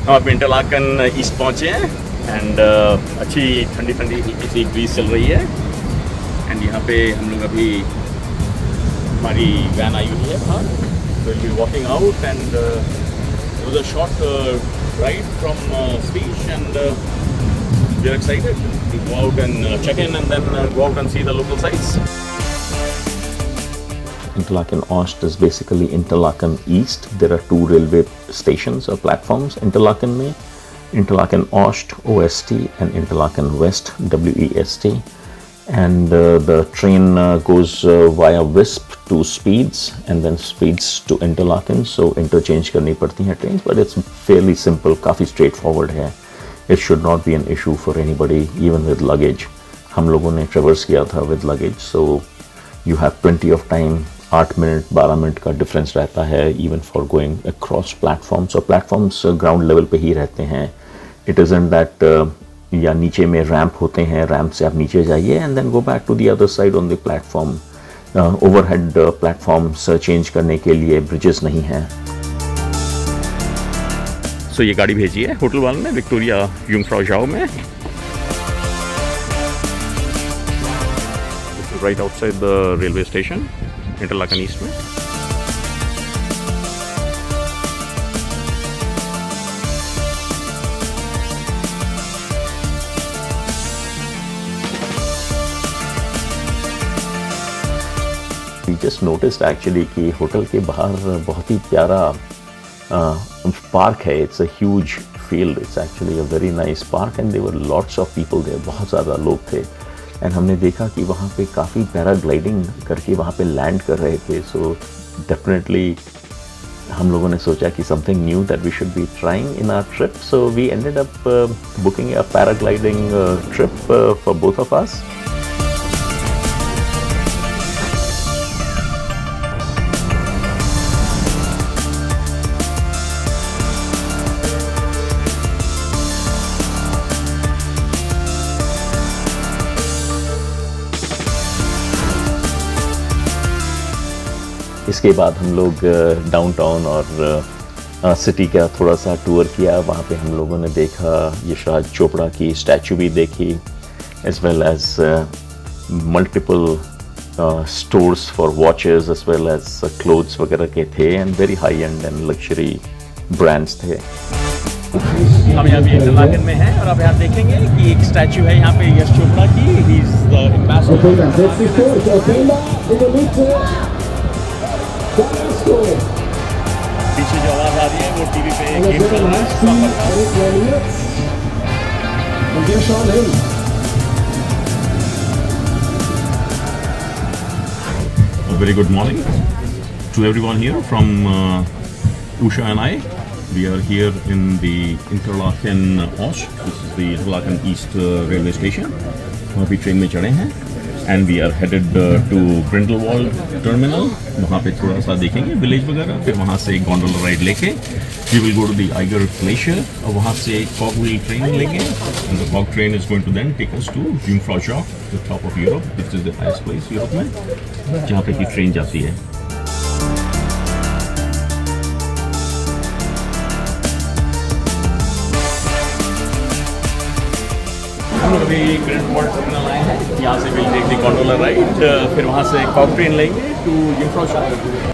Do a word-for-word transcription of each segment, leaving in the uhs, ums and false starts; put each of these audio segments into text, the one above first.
हम आप Interlaken east पहुँचे हैं एंड uh, अच्छी ठंडी ठंडी हल्की सी ब्रीज चल रही है एंड यहाँ पे हम लोग अभी हमारी वैन आई हुई है बाहर, so we'll be walking out and uh, it was a short uh, ride from uh, Speech and uh, we are excited to go out and uh, check in and then uh, go out and see the local sites. Interlaken Ost is basically Interlaken East. There are two railway stations or platforms Interlaken में, Interlaken Ost O S T and Interlaken West W E S T, and uh, the train uh, goes uh, via Wisp to Speeds and then Speeds to Interlaken, so interchange करनी पड़ती हैं trains, but it's fairly simple, काफ़ी straightforward है. It should not be an issue for anybody even with luggage. हम लोगों ने traverse किया था with luggage, so you have plenty of time. आठ मिनट बारह मिनट का डिफरेंस रहता है even for going across platforms, और प्लेटफॉर्म्स ग्राउंड लेवल पे ही रहते हैं. इट इज़न्ट दैट या नीचे में रैंप होते हैं, रैंप से आप नीचे जाइए and then go back to the other side on the platform. Overhead platforms change करने के लिए ब्रिजेस नहीं हैं. सो so, ये गाड़ी भेजी है होटल वाले ने विक्टोरिया युंगफ्राउ जाओ में, right outside the railway station Interlaken east में. We just noticed actually कि होटल के बाहर बहुत ही प्यारा पार्क है. It's a huge field. It's actually a very nice park and there were lots of people there. बहुत ज़्यादा लोग थे एंड हमने देखा कि वहाँ पे काफ़ी पैराग्लाइडिंग करके वहाँ पे लैंड कर रहे थे. सो डेफिनेटली हम लोगों ने सोचा कि something new that we should be trying in our trip. So we ended up booking a paragliding trip for both of us. इसके बाद हम लोग डाउनटाउन और सिटी का थोड़ा सा टूर किया. वहाँ पे हम लोगों ने देखा यशराज चोपड़ा की स्टैचू भी देखी, as well as multiple stores for watches as well as clothes वगैरह के थे and very high end and luxury brands थे. हम यहाँ भी इंटरलाकन में हैं और आप यहाँ देखेंगे कि एक स्टैचू है यहाँ पे यश चोपड़ा की. He is the ambassador. पीछे जो आवाज आ रही है वो टीवी पे गेम चल रहा है. A very good morning to everyone here from uh, Usha and I. We are here in the Interlaken Ost. This is the Interlaken East uh, railway station. हम अभी ट्रेन में चढ़े हैं and we are headed uh, to Grindelwald terminal. वहाँ पे थोड़ा सा देखेंगे विलेज वगैरह, फिर वहाँ से गोंडोला राइड लेके we will go to the Eiger Glacier और वहाँ से cogwheel train लेंगे and the cog train is going to then take us to Jungfrau Joch, the top of Europe. This is the highest place Europe में जहाँ पे की train जाती है. हम लोग अभी ग्रिंडलवाल्ड टर्मिनल आए हैं. यहाँ से will take the gondola ride, फिर वहाँ से कॉग ट्रेन लेंगे टू युंगफ्राउ जॉच.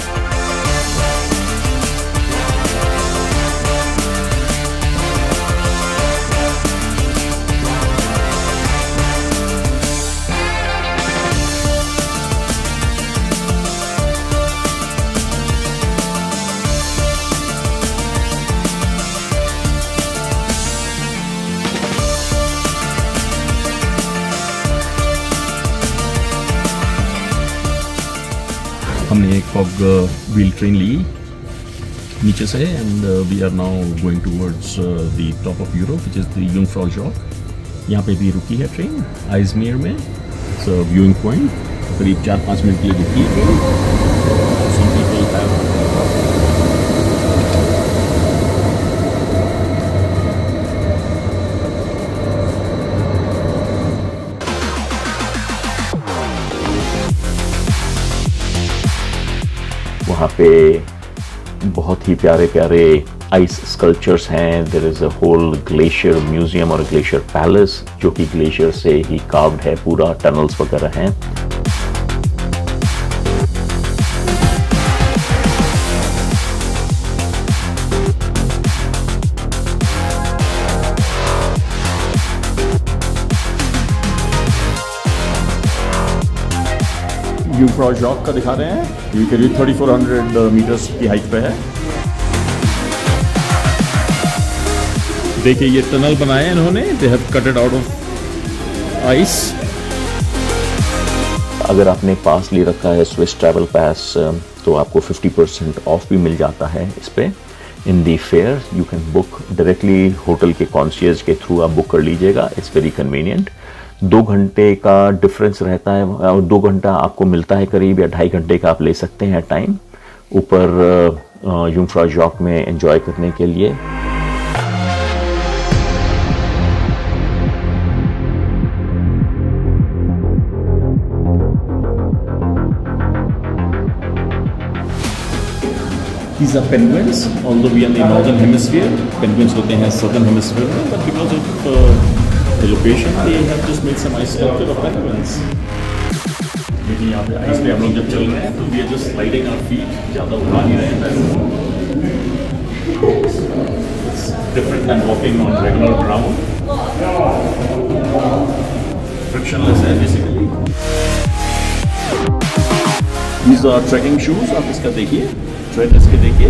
हमने एक कॉग व्हील ट्रेन ली नीचे से and we are now going towards the top of Europe which is the Jungfraujoch. यहाँ पे भी रुकी है ट्रेन आइजमेर में. It's a viewing point. करीब चार पाँच मिनट के लिए रुकी है ट्रेन. सम पीपल हैव वहाँ पे बहुत ही प्यारे प्यारे आइस स्कल्पचर्स हैं, there is a whole glacier museum और ग्लेशियर पैलेस जो कि ग्लेशियर से ही कार्व्ड है, पूरा टनल्स वगैरह हैं। यूफ्रा जॉक का दिखा रहे हैं, ये करीब थर्टी फोर हंड्रेड मीटर्स की हाइट पे है। देखिए ये टनल बनाए इन्होंने, they have cut it out of ice. अगर आपने पास ले रखा है स्विस ट्रैवल पास तो आपको फिफ्टी परसेंट ऑफ भी मिल जाता है इस पे in the fare. You can book directly hotel के कॉन्शियस के थ्रू आप बुक कर लीजिएगा, इट्स वेरी कन्वीनियंट। दो घंटे का डिफरेंस रहता है और दो घंटा आपको मिलता है करीब, या ढाई घंटे का आप ले सकते हैं टाइम ऊपर यूफ्रा जॉक में एंजॉय करने के लिए। These are penguins, although we are in the northern hemisphere. Penguins होते हैं southern hemisphere में, but because of uh, the location, they have just made some ice sculpture of penguins. लेकिन यहाँ पे आइस पे हम लोग जब चल रहे हैं तो we are just sliding our feet, ज़्यादा उठा नहीं रहे हैं। It's different than walking on regular ground. Frictionless है basically. These are trekking shoes, आप इसका देखिए, ट्रेड इसके देखिए,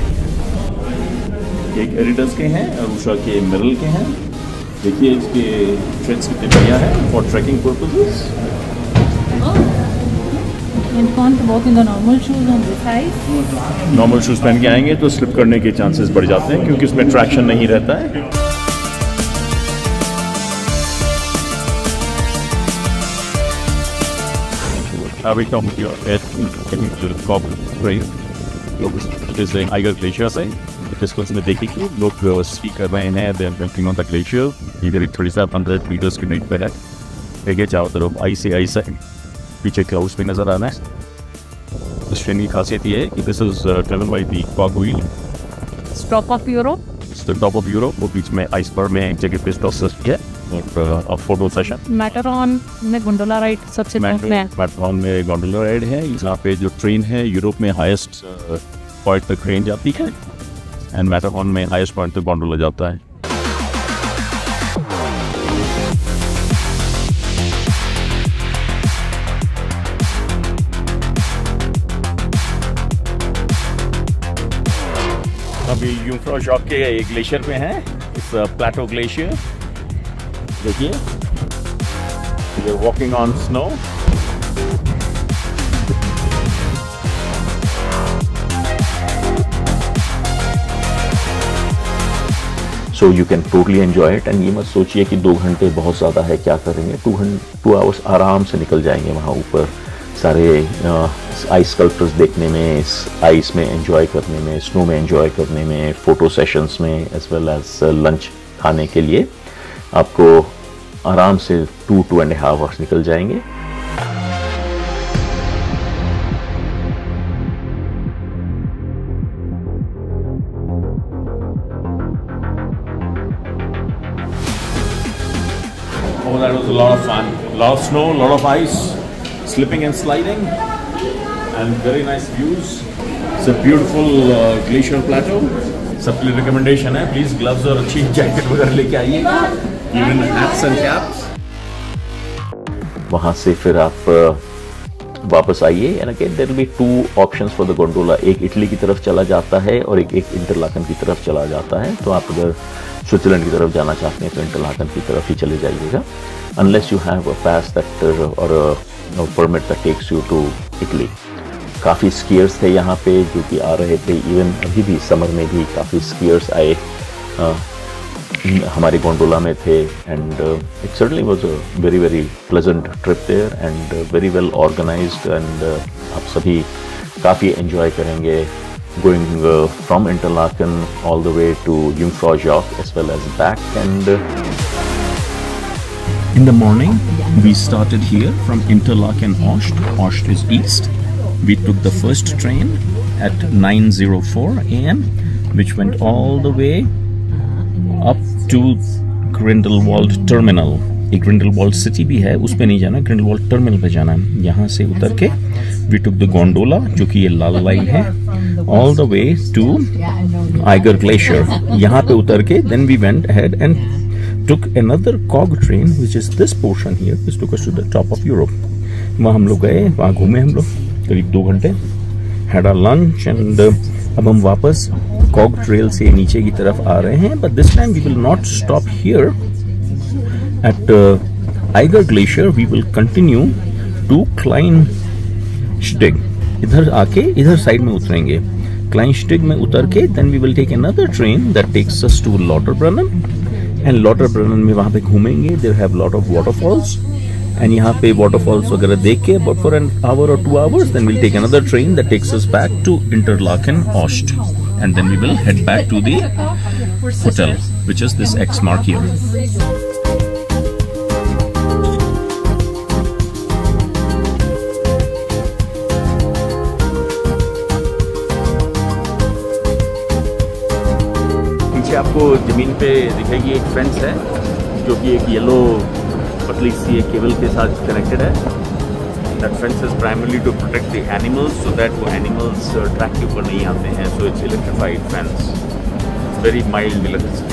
एक एडिडास के हैं और उषा के मिरल के हैं। देखिए इसके ट्रेड्स कितने बढ़िया हैं for trekking purposes. Normal shoes पहन के आएंगे तो स्लिप करने के चांसेस बढ़ जाते हैं क्योंकि उसमें ट्रैक्शन नहीं रहता है। Now we come here at the top right. Is the Eiger Glacier से जिसको इसमें देखिए लोग स्की कर रहे हैं, they are jumping on the glacier, इधर थर्टी सेवन हंड्रेड मीटर्स की हाइट पे है। देखिए चारों तरफ आइस ही आइस है, पीछे क्लाउड्स भी नजर आ रहा है। इस ट्रेन की खासियत ये है कि this is travel by the cogwheel, top of Europe, top of Europe, वो बीच में आइस पर में एक जगह पे स्टॉप है और फोटो सेशन। मैटरॉन में गोंडोला राइड सबसे मैटरॉन में गोंडोला राइड है। यहाँ पे जो ट्रेन है यूरोप में हाईएस्ट पॉइंट तक ट्रेन जाती है एंड मैटरॉन में हाईएस्ट पॉइंट तक गोंडोला जाता है। अभी यूफ्रा जॉक के एक ग्लेशियर पे हैं, इस प्लेटो ग्लेशियर। देखिए we are walking on snow. So you can totally enjoy it and ये मत सोचिए कि दो घंटे बहुत ज़्यादा है, क्या करेंगे। टू घंटे टू आवर्स आराम से निकल जाएंगे वहाँ ऊपर, सारे आइस स्कल्पचर्स देखने में, इस आइस में एंजॉय करने में, स्नो में एंजॉय करने में, फोटो सेशंस में, एज वेल एज लंच खाने के लिए आपको आराम से two two and half hours निकल जाएंगे। Oh, that was a lot of fun. A lot of snow, a lot of ice, slipping and sliding, and very nice views. It's a beautiful uh, glacier plateau. सबके लिए recommendation है, please gloves और अच्छी jacket वगैरह लेके आइएगा, even hats and caps. वहाँ से फिर आप वापस आइए and again there will be two options for the gondola. एक इटली की तरफ चला जाता है और एक एक इंटरलाकन की तरफ चला जाता है। तो आप अगर स्विट्जरलैंड की तरफ जाना चाहते हैं तो इंटरलाकन की तरफ ही चले जाइएगा, unless you have a pass that और permit that takes you to Italy. काफ़ी स्कीयर्स थे यहाँ पे जो कि आ रहे थे, इवन अभी भी समर में भी काफ़ी स्कीयर्स आए uh, हमारी गोंडोला में थे and it certainly was a very very pleasant trip there and very well organised and आप सभी काफ़ी एंजॉय करेंगे going uh, from Interlaken all the way to Jungfrau Joch as well as back. And uh, in the morning we started here from Interlaken Ost. Ost is east. We took the first train at nine oh four a m which went all the way up to Grindelwald Terminal. एक Grindelwald city भी है, उस पे नहीं जाना, Grindelwald terminal पे जाना है। यहाँ से उतर के वी टुक द गोंडोला, जो कि ये लाल लाइन है, all the way to Eiger glacier. यहाँ पे उतर के then we went ahead and took another cog train, which is this portion here, which took us to the top of Europe. वहाँ हम लोग गए, वहाँ घूमे हम लोग करीब दो घंटे, had our lunch, and uh, अब हम वापस cog trail से नीचे की तरफ आ रहे हैं, but this time we will not stop here at uh, Eiger Glacier. We will continue to Kleinsteg. इधर आके इधर साइड में उतरेंगे, Kleinsteg में उतर के then we will take another train that takes us to Lauterbrunnen. And Lauterbrunnen में वहाँ पे घूमेंगे, there have lot of waterfalls, and यहाँ पे वाटरफॉल्स वगैरह देख के अबाउट फॉर एन आवर और two hours then will take another train that takes us back to Interlaken Ost, and then we will head back to the hotel which is this X mark here. आपको जमीन पे दिखेगी एक fence है जो कि एक येलो पतली सी एक केबल के साथ कनेक्टेड है. That fence is primarily to protect the animals so that वो एनिमल्स ट्रैक के ऊपर नहीं आते हैं. So it's electrified fence, very mild electricity.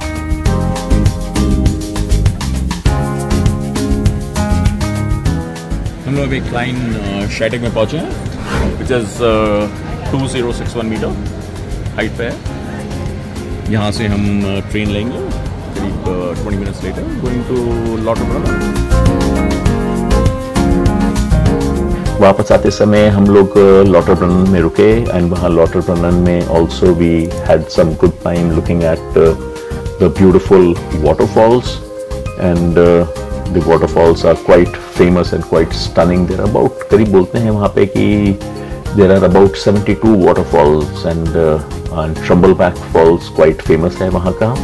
हम लोग अभी क्लाइन शेटिंग में पहुंचे हैं which is two zero six one metre height पे है. यहाँ से हम ट्रेन लेंगे करीब twenty minutes later going to Lauterbrunnen. वापस आते समय हम लोग लॉटरब्रनन में रुके, एंड वहाँ लॉटरब्रनन में also we had some good time looking at the beautiful waterfalls, and the waterfalls are quite famous and quite stunning. There about करीब बोलते हैं वहाँ पे कि there are about seventy-two waterfalls, and uh, and Trumbleback Falls quite famous है वहाँ का.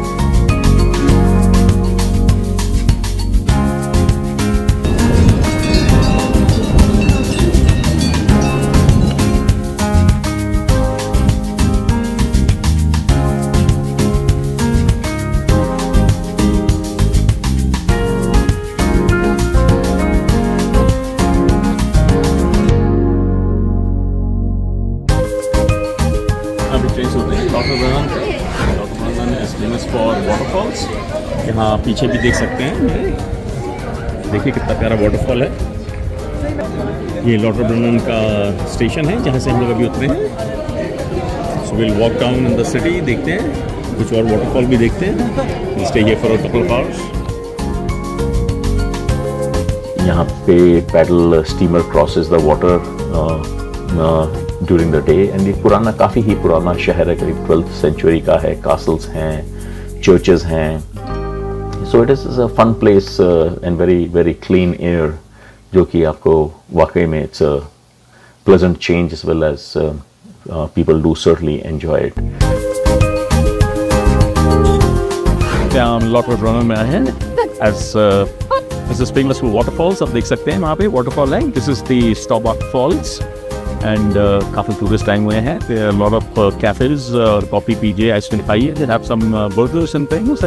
यहाँ पीछे भी देख सकते हैं, देखिए कितना प्यारा वाटरफॉल है. ये लॉटरब्रनन का स्टेशन है जहाँ से हम लोग अभी उतरे हैं. So will walk down in the city, देखते हैं कुछ और वाटरफॉल भी देखते हैं. Stay here for a couple of hours. यहाँ पे paddle steamer crosses the water during the day, and ये पुराना काफ़ी ही पुराना शहर है, करीब ट्वेल्थ सेंचुरी का है. कासल्स हैं, चर्चेस हैं. So it is a fun place and very very clean air, जो कि आपको वाकई में it's a pleasant change as well as people do certainly enjoy it. हम लॉटरब्रनन में आए हैं as this is famous for waterfalls. आप देख सकते हैं वहाँ पे वाटरफॉल है. This is the Staubbach falls, and काफ़ी टूरिस्ट आए हुए हैं. There are lot of cafes और कॉफ़ी पीजिए, आइसक्रीम खाइए, they have some burgers and things.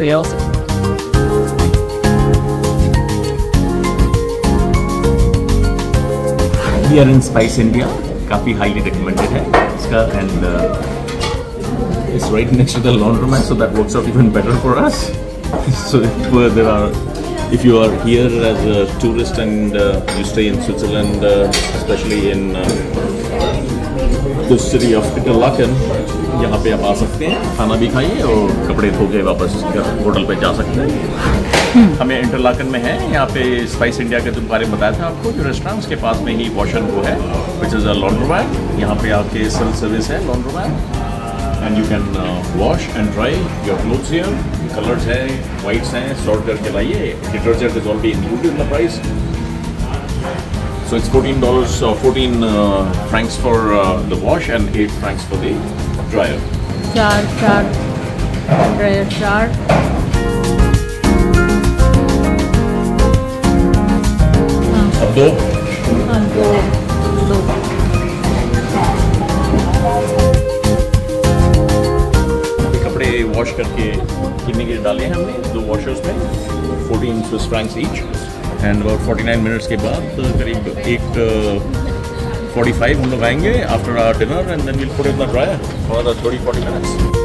We are in Spice India, काफ़ी हाईली रिकमेंडेड है इसका, and it's right next to the laundromat, so that works out even better for us. So there are, if you are here as a tourist and uh, you stay in Switzerland, uh, especially in uh, the city of Interlaken, यहाँ पे आप आ सकते हैं, खाना भी खाइए और कपड़े धो के वापस होटल पे जा सकते हैं. हमें इंटरलाकन में है, यहाँ पे स्पाइस इंडिया के बारे में बताया था आपको जो रेस्टोरेंट, उसके पास में ही वॉश एंड गो है विच इज़ अ लॉन्ड्रोमैट. यहाँ पे आपके सेल्फ सर्विस है laundromat, and you can wash and dry your clothes here. Colours हैं, वाइट्स हैं, सॉर्ट करके लाइए. Detergent is already included in the price. So it's fourteen dollars or fourteen uh, francs for uh, the wash and eight francs for the dryer. Char, char, dryer, char. अब दो. हाँ, दो, दो. करके धुलने के लिए डाले हैं हमने दो वॉशर्स में, fourteen Swiss francs each. And about forty nine minutes के बाद करीब एक फोर्टी फाइव हम लोग आएंगे after our dinner, and then will put it in the dryer for the thirty forty minutes.